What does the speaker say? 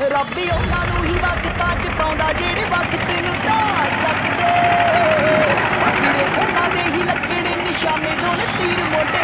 ਰੱਬ ਹੀ ਉਹਨਾਂ ਨੂੰ ਹੀ ਵਕਤਾਂ ਚ ਪਾਉਂਦਾ ਜਿਹੜੇ ਵਕਤ ਨੂੰ ਢਾ ਸਕਦੇ। ਸਿਰੇ ਉਹਨਾਂ ਦੇ ਹੀ ਲੱਗਣੇ ਨਿਸ਼ਾਨੇ ਜੋ ਨੇ ਤੀਰ ਮੋਢੇ